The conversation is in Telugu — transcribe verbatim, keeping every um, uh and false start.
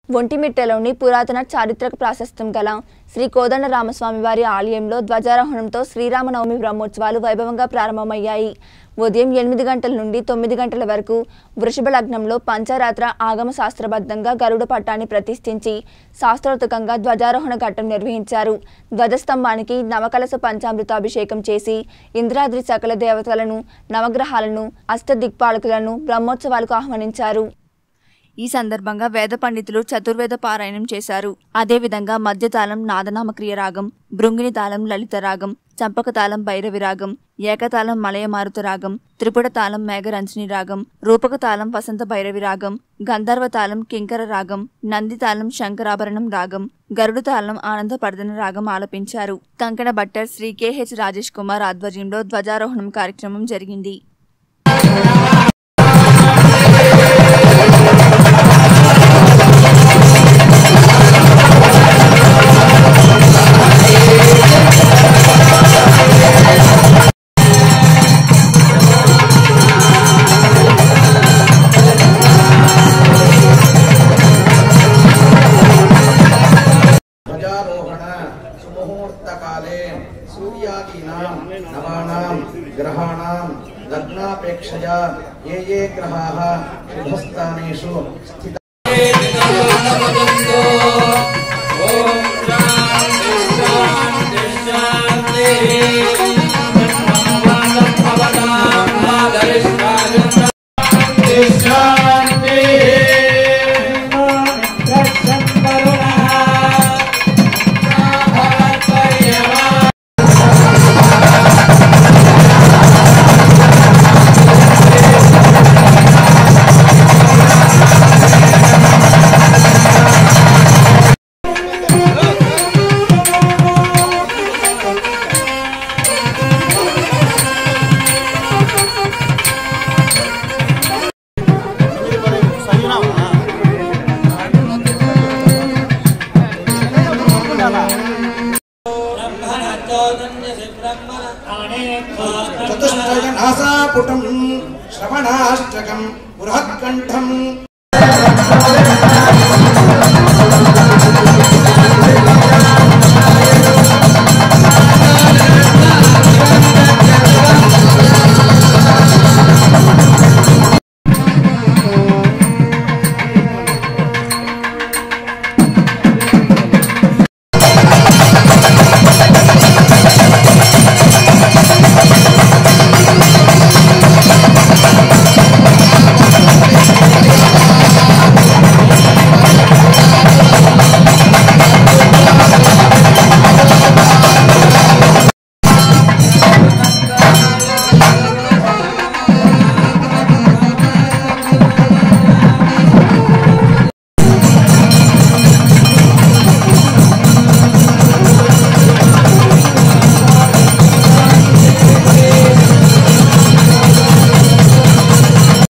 ఒంటిమిట్టలోని పురాతన చారిత్రక ప్రాశస్త్యం గల శ్రీ కోదండరామస్వామి వారి ఆలయంలో ధ్వజారోహణంతో శ్రీరామనవమి బ్రహ్మోత్సవాలు వైభవంగా ప్రారంభమయ్యాయి. ఉదయం ఎనిమిది గంటల నుండి తొమ్మిది గంటల వరకు వృషభ లగ్నంలో పంచరాత్ర ఆగమ శాస్త్రబద్ధంగా గరుడ పట్టాన్ని ప్రతిష్ఠించి శాస్త్రోక్తంగా ధ్వజారోహణ ఘట్టం నిర్వహించారు. ధ్వజస్తంభానికి నవకలశ పంచామృతాభిషేకం చేసి ఇంద్రాద్రి సకల దేవతలను, నవగ్రహాలను, అష్టదిక్పాలకులను బ్రహ్మోత్సవాలకు ఆహ్వానించారు. ఈ సందర్భంగా వేద పండితులు చతుర్వేద పారాయణం చేశారు. అదేవిధంగా మధ్యతాళం నాదనామక్రియ రాగం, భృంగిని తాళం లలిత రాగం, చంపక తాళం భైరవి రాగం, ఏకతాళం మలయమారుత రాగం, త్రిపుట తాళం మేఘరంజని రాగం, రూపక తాళం వసంత భైరవి రాగం, గంధర్వ తాళం కింకర రాగం, నంది తాళం శంకరాభరణం రాగం, గరుడు తాళం ఆనందపర్దన రాగం ఆలపించారు. కంకణ భట్టర్ శ్రీ కెహెచ్ రాజేష్ కుమార్ ఆధ్వర్యంలో ధ్వజారోహణం కార్యక్రమం జరిగింది. मुहूर्तकाले सूर्यादीनां नवानां ग्रहाणां लग्नापेक्षया ये ये ग्रहाः शुभस्थानेषु स्थिताः चतुष्टयनासापुटं श्रवणाष्टकं बृहत्कण्ठं